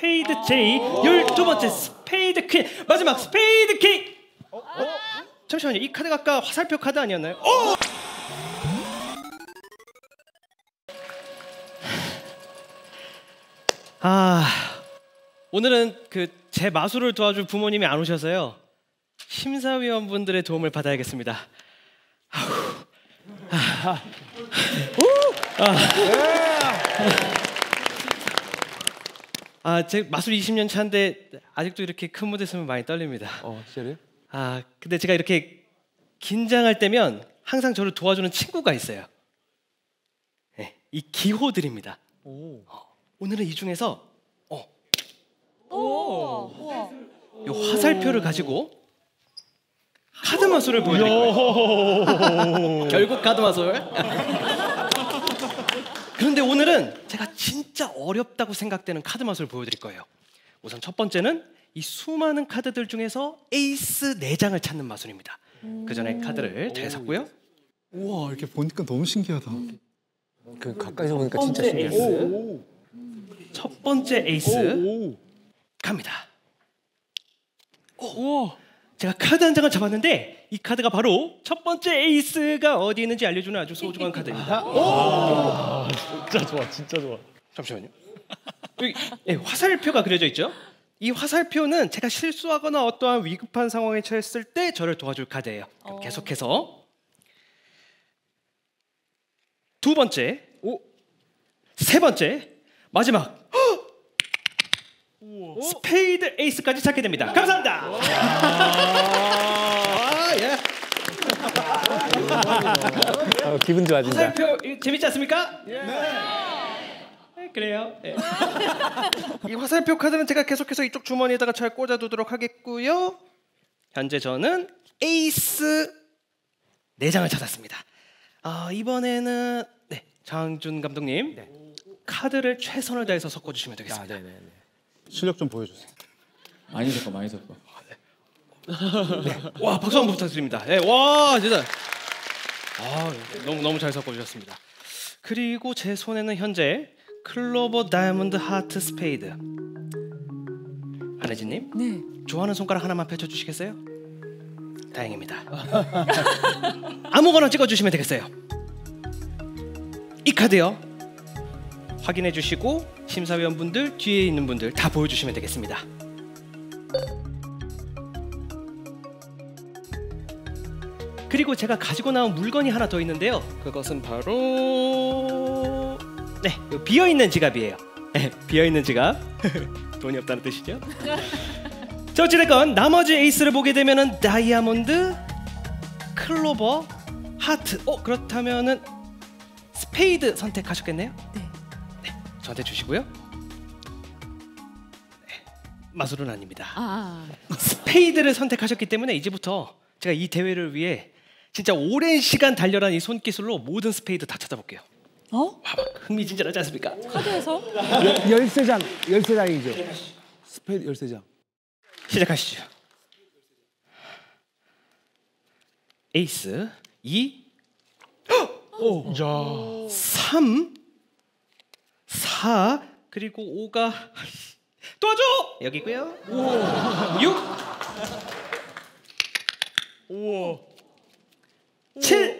스페이드 J, 12번째 스페이드 퀸, 마지막 스페이드 킹. 잠시만요. 이 카드가 아까 화살표 카드 아니었나요? 오늘은 제 마술을 도와줄 부모님이 안 오셔서요. 심사위원분들의 도움을 받아야겠습니다. 제 마술 20년 차인데 아직도 이렇게 큰 무대 서면 많이 떨립니다. 진짜요? 근데 제가 이렇게 긴장할 때면 항상 저를 도와주는 친구가 있어요. 네, 이 기호들입니다. 오늘은 이 중에서 이 화살표를 가지고 카드 마술을 보여드릴 거예요. 결국 카드 마술. 그런데 오늘은 제가 진짜 어렵다고 생각되는 카드 마술을 보여드릴 거예요. 우선 첫 번째는 이 수많은 카드들 중에서 에이스 4장을 찾는 마술입니다. 그 전에 카드를 잘 샀고요. 우와, 이렇게 보니까 너무 신기하다. 가까이서 보니까 진짜 신기해. 첫 번째 에이스 갑니다. 제가 카드 한 장을 잡았는데 이 카드가 바로 첫 번째 에이스가 어디 있는지 알려주는 아주 소중한 카드입니다. 진짜 좋아, 진짜 좋아. 잠시만요. 여기 화살표가 그려져 있죠? 이 화살표는 제가 실수하거나 어떠한 위급한 상황에 처했을 때 저를 도와줄 카드예요. 그럼 계속해서 두 번째, 세 번째, 마지막 스페이드 에이스까지 찾게 됩니다. 감사합니다. 기분 좋아진다. 화살표 재밌지 않습니까? 그래요. 이 화살표 카드는 제가 계속해서 이쪽 주머니에다가 잘 꽂아두도록 하겠고요. 현재 저는 에이스 4장을 찾았습니다. 이번에는 장준 감독님 카드를 최선을 다해서 섞어주시면 되겠습니다. 실력 좀 보여주세요. 많이 섞어, 많이 섞어. 와, 박수 한번 부탁드립니다. 와, 진짜 너무 잘 섞어주셨습니다. 그리고 제 손에는 현재 클로버, 다이아몬드, 하트, 스페이드. 안혜진님, 네. 좋아하는 손가락 하나만 펼쳐주시겠어요? 다행입니다. 아무거나 찍어주시면 되겠어요. 이 카드요. 확인해주시고 심사위원분들, 뒤에 있는 분들 다 보여주시면 되겠습니다. 그리고 제가 가지고 나온 물건이 하나 더 있는데요. 그것은 바로 비어있는 지갑이에요. 비어있는 지갑. 돈이 없다는 뜻이죠. 자, 어찌됐건 나머지 에이스를 보게 되면은 다이아몬드, 클로버, 하트. 그렇다면은 스페이드 선택하셨겠네요? 네, 저한테 주시고요. 마술은 아닙니다. 스페이드를 선택하셨기 때문에 이제부터 제가 이 대회를 위해 진짜 오랜 시간 단련한 이 손기술로 모든 스페이드 다 찾아볼게요. 흥미진진하지 않습니까? 카드에서? 13장이죠. 스페이드 13장. 시작하시죠. 에이스 2 3 4 그리고 5가 도와줘! 여기고요. 6 7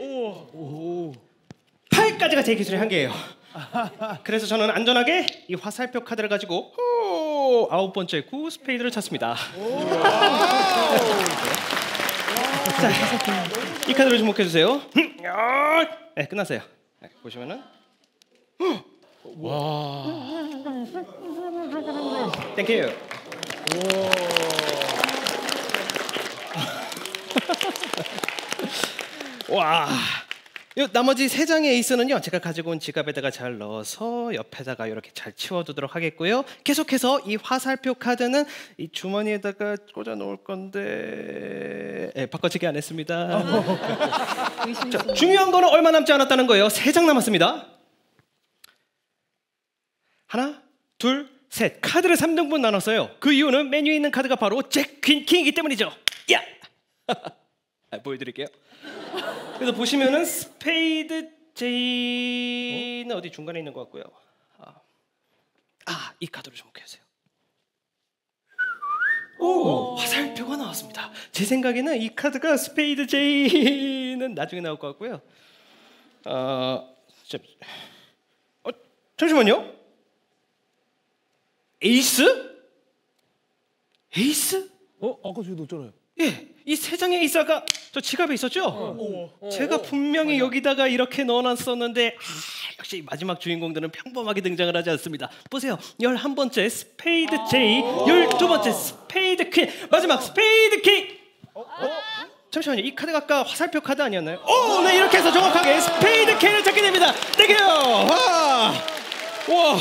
8까지가 제 기술의 한계예요. 그래서 저는 안전하게 이 화살표 카드를 가지고 9번째 9 스페이드를 찾습니다. 자, 이 카드를 주목해주세요. 네, 끝났어요. 보시면은 와, 땡큐. 와, 이 나머지 3장의 에이스는요, 제가 가지고 온 지갑에다가 잘 넣어서 옆에다가 이렇게 잘 치워두도록 하겠고요. 계속해서 이 화살표 카드는 이 주머니에다가 꽂아 놓을 건데 바꿔치기 안 했습니다. 자, 중요한 거는 얼마 남지 않았다는 거예요. 3장 남았습니다. 하나, 둘, 셋. 카드를 3등분 나눴어요. 그 이유는 메뉴에 있는 카드가 바로 잭, 퀸, 킹이기 때문이죠. 야! 보여드릴게요. 그래서 보시면은 스페이드 J는 어디 중간에 있는 것 같고요. 이 카드로 주목해주세요. 화살표가 나왔습니다. 제 생각에는 이 카드가 스페이드 J는 나중에 나올 것 같고요. 잠시만요. 에이스? 에이스? 아까 저기 놓잖아요. 예, 이 세 장의 에이스가 저 지갑에 있었죠? 제가 분명히 여기다가 이렇게 넣어놨었는데 역시 마지막 주인공들은 평범하게 등장을 하지 않습니다. 보세요. 11번째 스페이드 J, 12번째 스페이드 퀸, 마지막 스페이드 king. 잠시만요. 이 카드가 아까 화살표 카드 아니었나요? 네, 이렇게 해서 정확하게 스페이드 킹을 찾게 됩니다. 땡큐! 와!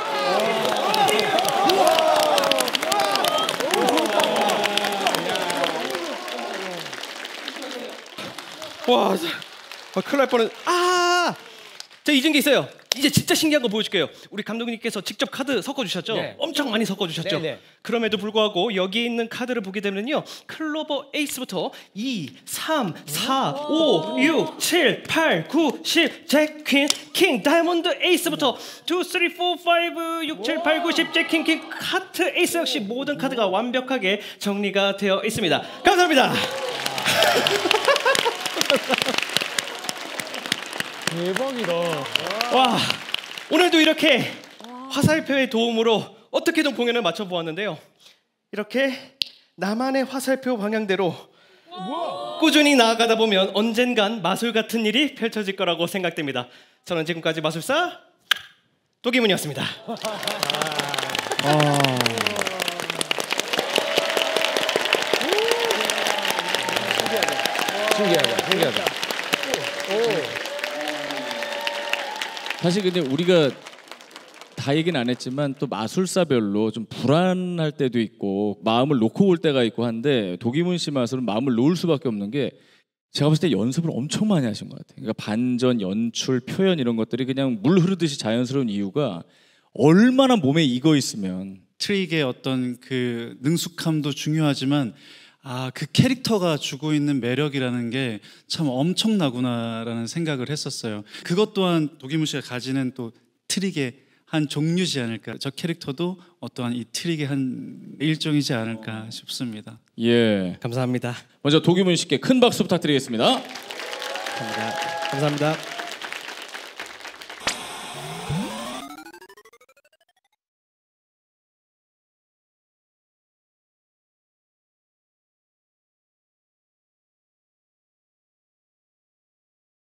와, 큰일 날 뻔했. 제가 잊은 게 있어요. 이제 진짜 신기한 거 보여줄게요. 우리 감독님께서 직접 카드 섞어주셨죠? 네. 엄청 많이 섞어주셨죠? 네. 그럼에도 불구하고 여기에 있는 카드를 보게 되면요, 클로버 에이스부터 2, 3, 4, 5, 6, 7, 8, 9, 10, 잭, 퀸, 킹, 다이아몬드 에이스부터 2, 3, 4, 5, 6, 7, 8, 9, 10, 잭, 킹, 킹, 하트 에이스 역시 모든 카드가 완벽하게 정리가 되어 있습니다. 감사합니다. 대박이다. 와, 오늘도 이렇게 화살표의 도움으로 어떻게든 공연을 맞춰보았는데요. 이렇게 나만의 화살표 방향대로 꾸준히 나아가다 보면 언젠간 마술 같은 일이 펼쳐질 거라고 생각됩니다. 저는 지금까지 마술사 도기문이었습니다. 신기하다. 사실 근데 우리가 다 얘기는 안 했지만 또 마술사별로 좀 불안할 때도 있고 마음을 놓고 올 때가 있고 한데 도기문 씨 마술은 마음을 놓을 수밖에 없는 게 제가 봤을 때 연습을 엄청 많이 하신 것 같아요. 그러니까 반전, 연출, 표현 이런 것들이 그냥 물 흐르듯이 자연스러운 이유가 얼마나 몸에 익어 있으면 트릭의 어떤 그 능숙함도 중요하지만 그 캐릭터가 주고 있는 매력이라는 게 참 엄청나구나라는 생각을 했었어요. 그것 또한 도기문 씨가 가지는 또 트릭의 한 종류지 않을까. 저 캐릭터도 어떠한 이 트릭의 한 일종이지 않을까 싶습니다. 예, 감사합니다. 먼저 도기문 씨께 큰 박수 부탁드리겠습니다. 감사합니다.